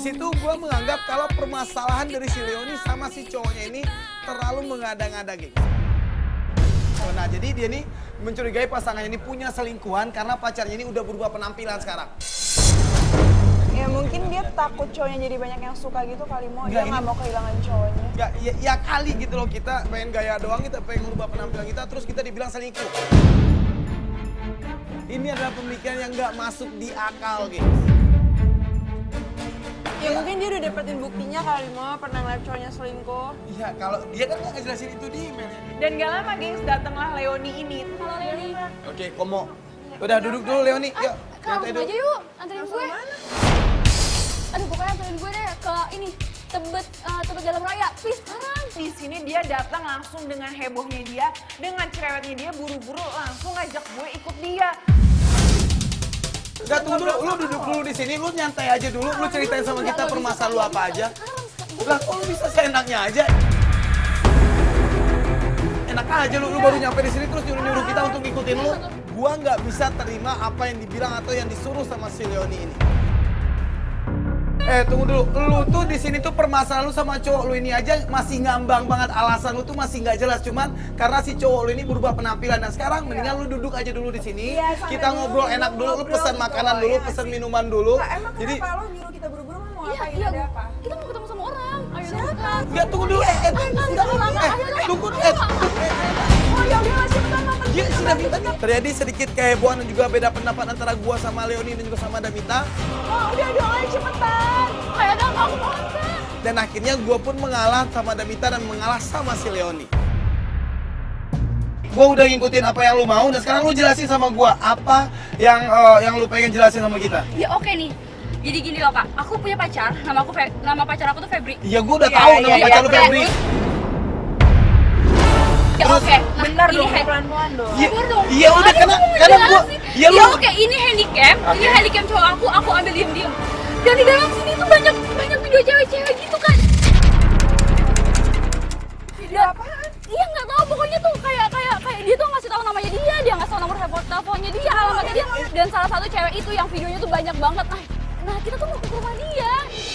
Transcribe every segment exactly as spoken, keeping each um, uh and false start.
situ gue menganggap kalau permasalahan dari si Leoni sama si cowoknya ini terlalu mengada-ngada, geng. Nah, jadi dia nih mencurigai pasangannya ini punya selingkuhan karena pacarnya ini udah berubah penampilan sekarang. Ya mungkin dia takut cowoknya jadi banyak yang suka gitu kali mau. Dia nggak mau kehilangan cowoknya. Ya, ya, ya kali gitu loh, kita pengen gaya doang, kita pengen merubah penampilan kita, terus kita dibilang selingkuh. Ini adalah pemikiran yang nggak masuk di akal, guys. Ya mungkin dia udah dapetin buktinya kali mau pernah ngeliat cowoknya selingkuh. Iya, kalau dia kan nggak ngejelasin itu di emailnya. Dan gak lama gengs, datanglah Leoni ini. Halo Leoni. Oke, Komo. Udah duduk dulu Leoni, yuk. Kalau Santai dulu. aja yuk, anterin gue. Aduh, pokoknya anterin gue deh ke ini, Tebet, uh, Tebet Dalam Raya. Please, sekarang. Di sini dia datang langsung dengan hebohnya dia, dengan cerewetnya dia, buru-buru langsung ngajak gue ikut dia. Enggak, tunggu dulu, lu duduk dulu di sini, lu nyantai aja dulu, lu ceritain sama kita permasalahan lu apa aja. Lah, kok lu bisa seenaknya aja? Enak aja lu, lu baru nyampe di sini terus nyuruh-nyuruh kita untuk ngikutin lu. Gua nggak bisa terima apa yang dibilang atau yang disuruh sama si Leoni ini. Eh, tunggu dulu, lu tuh di sini tuh permasalahan lu sama cowok lu ini aja masih ngambang banget, alasan lu tuh masih nggak jelas, cuman karena si cowok lu ini berubah penampilan. Dan sekarang mendingan lu duduk aja dulu di sini, Ya, kita ngobrol enak dulu, lu pesan makanan dulu, pesan minuman dulu. Nah, emang Jadi kenapa lo nyuruh kita buru-buru mau Iya, ngapain, iya. ada apa? Kita mau ketemu sama orang. Ayo Siapa? enggak, tunggu dulu, eh, eh, enggak, eh, tunggu, eh, Oh ya udah lah, cepetan lah. Dia sudah minta. Terjadi sedikit kehebohan dan juga beda pendapat antara gua sama Leoni dan juga sama Damita. Oh udah dong, ayo cepetan. Kayak ada aku mau angkat. Dan akhirnya gua pun mengalah sama Damita dan mengalah sama si Leoni. Gua udah ngikutin apa yang lu mau dan sekarang lu jelasin sama gua apa yang uh, yang lu pengen jelasin sama kita. Ya oke nih. Jadi gini loh kak, aku punya pacar, nama aku Fe nama pacar aku tuh Febri. Iya, gua udah Iya, tahu iya, nama iya, pacar lu oke. Febri. Ya Terus, oke, nah, Bentar ini dong, hand- pelan-pelan dong. Iya, Sabar dong. iya udah Ayo, karena kamu karena udah gua sih. iya Ya lu. oke, ini handycam, ini Oke. handycam cowok aku, aku ambil diem-diem. Dan di dalam sini tuh banyak banyak video cewek-cewek gitu kan. Video apaan? Iya nggak tahu, pokoknya tuh kayak kayak kayak dia tuh ngasih tahu namanya dia, dia ngasih tahu nomor telepon teleponnya dia, alamatnya dia. Dan salah satu cewek itu yang videonya tuh banyak banget. Nah, nah kita tuh mau ke rumah dia.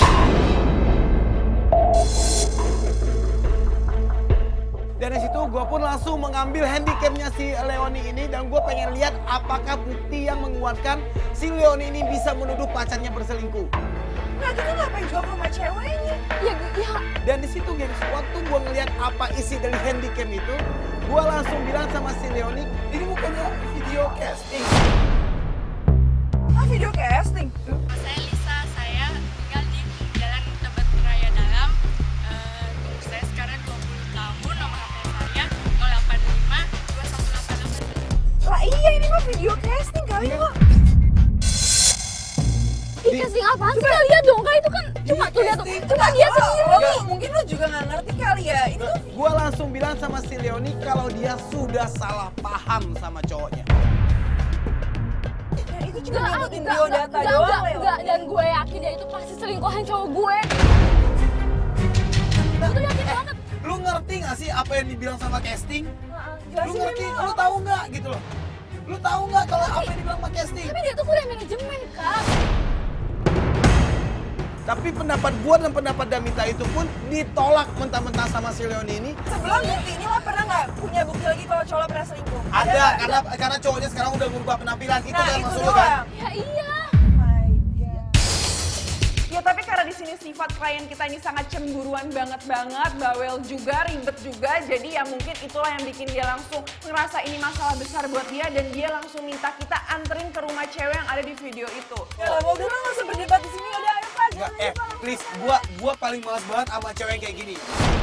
Dan di situ gue pun langsung mengambil handycamnya si Leoni ini dan gue pengen lihat apakah bukti yang menguatkan si Leoni ini bisa menuduh pacarnya berselingkuh. Nah kita ngapain juga ke rumah ceweknya? Ya, ya. Dan di situ gengs, waktu gue ngelihat apa isi dari handycam itu, gue langsung bilang sama si Leoni, ini bukannya video casting. Ah video casting? Saya Lisa, saya tinggal di Jalan Tebet Raya Dalam. Eh, umur saya sekarang dua puluh tahun, nomor H P saya nol delapan lima dua satu delapan delapan. Lah iya ini mah video casting kali kok. Ih, casting apaan sih? Lihat dong, kak itu kan cuma tuh lihat tuh, cuma dia sendiri. Oh, mungkin lo juga nggak ngerti kali ya. Itu Gue langsung bilang sama si Leoni kalau dia sudah salah paham sama cowoknya. dan itu cuma Enggak, ngikutin enggak, biodata enggak, doang enggak, Leo. enggak, dan gue yakin dia itu pasti selingkuhan cowok gue. Gue tuh yakin banget. Lu ngerti gak sih apa yang dibilang sama casting? Lu Jelasin ngerti? dulu. Lu tahu nggak gitu loh? Lu tahu nggak kalau apa yang dibilang sama casting? Tapi dia tuh kuliah manajemen, kak. Tapi pendapat gua dan pendapat Damita itu pun ditolak mentah-mentah sama si Leoni ini. Sebelum bukti ini lo pernah nggak punya bukti lagi kalau cowok lo pernah selingkuh? Ada, nggak? karena karena cowoknya sekarang udah berubah penampilan. Itu Nah kan itu maksud lu kan? doang. Ya iya. Oh my God. Ya tapi karena di sini sifat klien kita ini sangat cemburuan banget banget, bawel juga, ribet juga. Jadi ya mungkin itulah yang bikin dia langsung ngerasa ini masalah besar buat dia dan dia langsung minta kita anterin ke rumah cewek yang ada di video itu. Ya lah, mau udah lo nggak usah berdebat di sini. Udah ayo pak. Enggak, jangan eh lupa. please, gua gua paling males banget sama cewek yang kayak gini.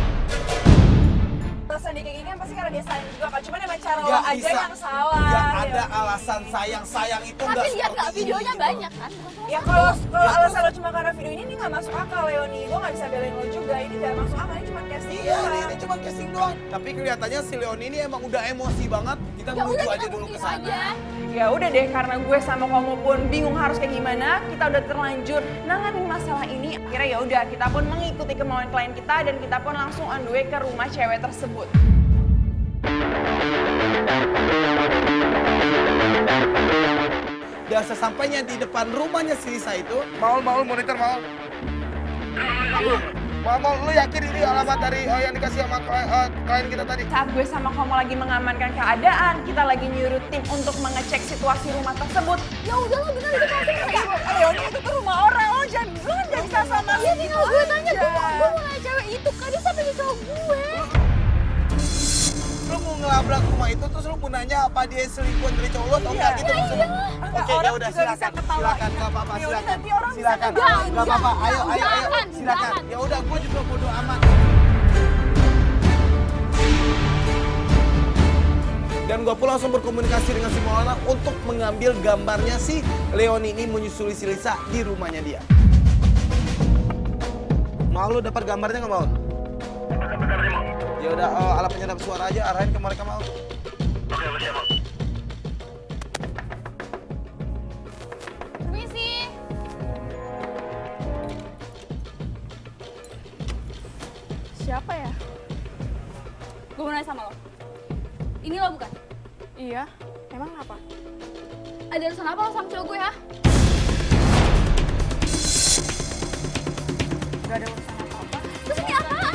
Alasan dia kayak gini kan pasti karena dia sayang juga kan. Cuman emang cara lo Gak aja bisa, yang salah. gak ya. ada alasan sayang-sayang itu Tapi nggak lihat nggak seperti ini videonya gitu. banyak kan? Ya kalau kalau alasan lo cuma karena video ini ini nggak masuk akal Leoni. Gue nggak bisa belain lo juga. Ini nggak masuk akal. Ini cuma casting Iya, doang. ini, ini cuma casting doang. Tapi kelihatannya si Leoni ini emang udah emosi banget. Kita Ya menuju udah aja kita dulu ke buktiin sana. aja. Ya udah deh, karena gue sama kamu pun bingung harus kayak gimana, kita udah terlanjur nanganin masalah ini. Akhirnya ya udah, kita pun mengikuti kemauan klien kita dan kita pun langsung on the way ke rumah cewek tersebut. Dan sesampainya di depan rumahnya si Lisa itu, Maul, Maul, monitor, Maul. Mau lu yakin ini alamat dari uh, yang dikasih sama klien, uh, klien kita tadi? Saat gue sama kamu lagi mengamankan keadaan, kita lagi nyuruh tim untuk mengecek situasi rumah tersebut. Ya udahlah bener itu pasti Enggak, Leoni itu tuh rumah orang, lo jangan, lo kan jangan bisa sama Iya tinggal gue tanya, gue mau, gue mau nanya cewek itu, kan dia sampai di cowok gue. Lu mau ngelabrak rumah itu terus lu mau nanya apa dia selingkuh dari cowok lu atau enggak gitu maksudnya? Oke, ya udah silakan, silakan, nggak apa-apa, silakan, silakan, nggak apa-apa, ayo, ayo, ayo, silakan. Ya udah, gue juga bodo amat. Dan gue pun langsung berkomunikasi dengan si Maulana untuk mengambil gambarnya si Leoni ini menyusuli si Lisa di rumahnya dia. Mau lu dapat gambarnya nggak mau? Ya udah, uh, alat penyedap suara aja arahin ke mereka mau. Oke, siap, Bang. Permisi. Siapa ya? Gue mau nanya sama lo. Ini lo bukan? Iya, emang apa? Ada urusan apa lo sama cowok gue, ha? Gak ada urusan apa-apa. Terus ini apaan?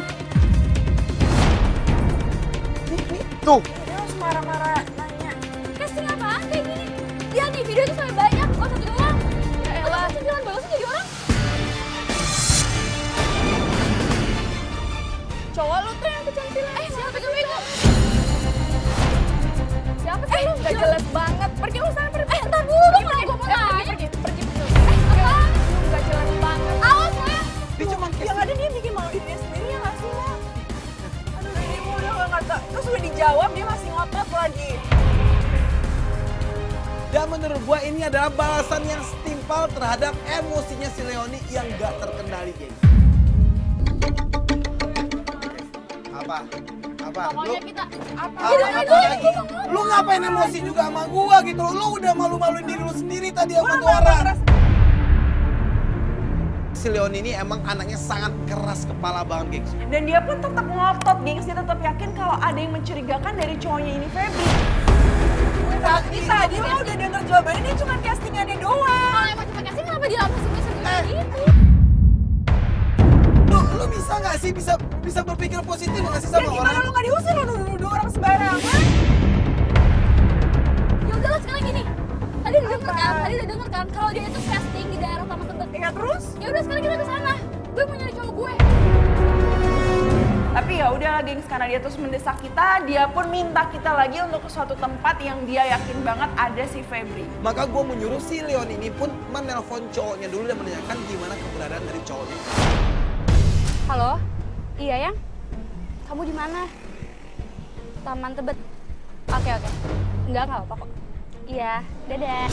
Tuh, Dia langsung marah-marah nanya. Casting apaan kayak gini? Lihat nih, video itu sampai banyak, kok satu doang. Ya elah. Lo jangan bagus jadi orang. Cowok lu tuh yang kecantilan. Eh, siapa cowok itu? Siapa sih Eh, lo? gak jelas banget. Pergi lu sana, pergi. Eh, ntar dulu dong, gue mau Eh, nanya. pergi, pergi, pergi, pergi. Eh, apaan? Lu gak jelas banget. Awas lo ya. dia cuma Yang ada dia bikin malu dirinya sendiri ya gak sih lo? Aduh, ini udah gak ngata. Terus udah dijawab, dia masih ngotot lagi. Dan menurut gua ini adalah balasan yang setimpal terhadap emosinya si Leoni yang gak terkendali, geng. Apa? Apa? Pokoknya Lu, kita apa, Kita apa dulu, lagi? gua mau Lu ngapain emosi juga sama gua gitu? Lu udah malu-maluin diri lu sendiri tadi sama tuh orang. Si Leoni ini emang anaknya sangat keras kepala banget, gengs. Dan dia pun tetap ngotot, gengs. Dia tetap yakin kalau ada yang mencurigakan dari cowoknya ini Febri. Tapi tadi lo udah denger jawabannya, dia cuma castingannya doang. Kalau emang cuma casting, kenapa dia langsung mesej gue Eh. gitu? Lu, lu bisa nggak sih bisa bisa berpikir positif nggak sih Ya sama gimana orang? lo gak diusir, lo nuduh-nuduh orang sembarangan? Ya udahlah sekarang gini. Tadi udah denger kan, tadi udah denger kan kalau dia itu casting di daerah Taman Tebet. Ya terus? Ya udah sekarang kita ke sana. Gue mau nyari cowok gue. Tapi ya udahlah, gengs, karena dia terus mendesak kita, dia pun minta kita lagi untuk ke suatu tempat yang dia yakin banget ada si Febri. Maka gue menyuruh si Leon ini pun menelpon cowoknya dulu dan menanyakan gimana keberadaan dari cowoknya. Halo, iya yang? Kamu di mana? Taman Tebet. Oke oke. Enggak nggak apa-apa kok. Iya, dadah.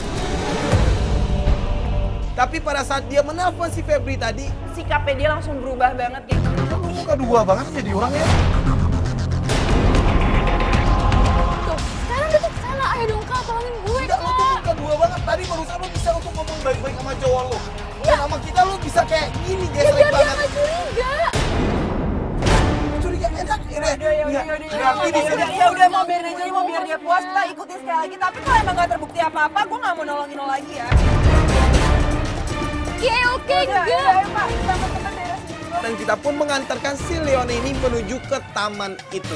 Tapi pada saat dia menelpon si Febri tadi, Sikapnya dia langsung berubah banget, gengs. lu muka dua banget jadi orang ya. Tuh, sekarang dia tuh salah. Ayo dong kak, tolongin gue Enggak, lu tuh kak. muka dua banget. Tadi barusan lu bisa untuk ngomong baik-baik sama cowok lu. Dan sama kita lu bisa kayak gini, Ya gesrek biar dia banget. nggak curiga. Curiga enak, Ya ini. udah, ya udah, ya udah, ya Berarti di udah, sini. ya udah, mau biarin aja, mau biar dia puas, kita ikutin sekali lagi. Tapi kalau emang gak terbukti apa-apa, gue gak mau nolongin lo lagi ya. Oke oke, Udah, enggak. ayo Pak, kita teman daerah sini dulu. Dan kita pun mengantarkan si Leon ini menuju ke taman itu.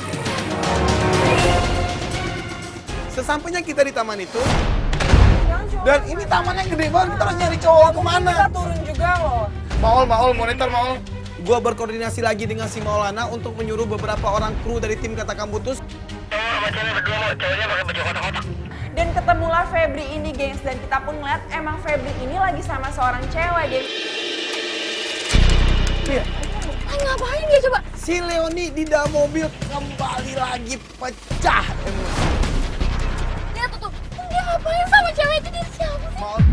Sesampainya kita di taman itu, Jangan cuma- dan ini tamannya gede banget, kita harus nyari cowok kemana? Kita turun juga loh. Maul, Maul, monitor Maul. Gua berkoordinasi lagi dengan si Maulana untuk menyuruh beberapa orang kru dari tim Katakan Putus. Dan ketemulah Febri ini, gengs. Dan kita pun ngeliat emang Febri ini lagi sama seorang cewek, gengs. Iya. Ah, ngapain dia coba? Si Leoni di dalam mobil kembali lagi pecah emosi. Lihat tuh tuh. Dia ngapain sama cewek itu? Dia siapa sih? Maul.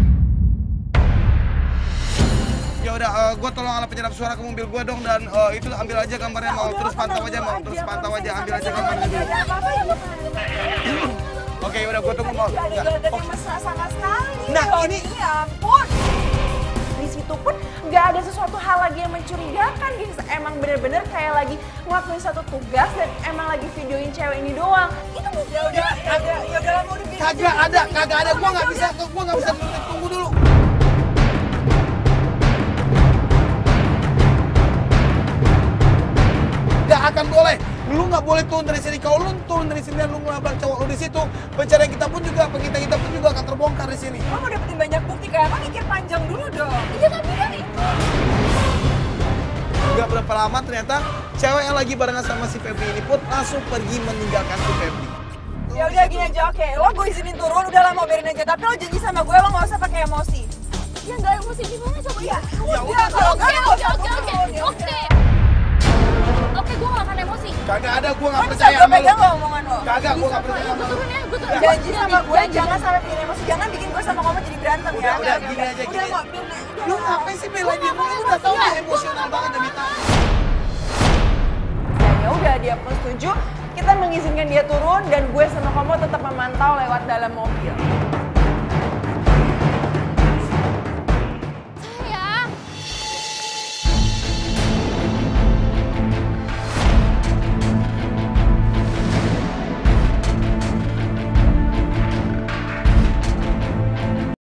Ya udah, uh, gue tolong alat penyedap suara ke mobil gue dong dan uh, itu ambil aja gambarnya mau terus pantau aja mau terus pantau aja ambil aja gambarnya dulu. Gak apa-apa ya, Pak. Oke, udah gue tunggu mau. Gak ada Ya. gak ada Oh, mesra sama sekali. Nah, loh. ini- Ya ampun. Di situ pun nggak ada sesuatu hal lagi yang mencurigakan, gengs. Emang bener-bener kayak lagi ngelakuin satu tugas dan emang lagi videoin cewek ini doang. Itu Ya udah, ya udah, ya udah lah, mau dibikin. kagak ada, kagak ada. Gue nggak bisa, gue nggak bisa tunggu dulu. akan boleh. Lu nggak boleh turun dari sini. Kalau lu turun dari sini dan lu ngelabrak cowok lu di situ, pencarian kita pun juga, kita kita pun juga akan terbongkar di sini. Lo mau dapetin banyak bukti kayak apa? Mikir panjang dulu dong. Iya tapi kan itu. Gak berapa lama ternyata cewek yang lagi barengan sama si Febri ini pun langsung pergi meninggalkan si Febri. Ya udah gini aja, oke. Lo gue izinin turun, udah lama biarin aja. Tapi lo janji sama gue, lo nggak usah pakai emosi. Ya nggak emosi gimana coba ya? Ya Oke udah, kalau oke nggak, lo oke usah oke oke turun, ya oke. Oke gue nggak akan emosi. Kagak ada, gua Lo nggak bisa percaya gue sama lu. pegang lo omongan lo. Kagak, gua nggak percaya Gue sama lu. turun ya, gue turun. Janji sama gue, Janji. jangan sampai bikin emosi. Jangan bikin gue sama kamu jadi berantem ya. Udah, udah, Oke, gini oke. aja, gini Udah, aja. mau, biar- Lu ngapain sih belain dia? Lu udah tau dia emosional banget Devita. Dan ya udah dia pun setuju. Kita mengizinkan dia turun dan gue sama kamu tetap memantau lewat dalam mobil.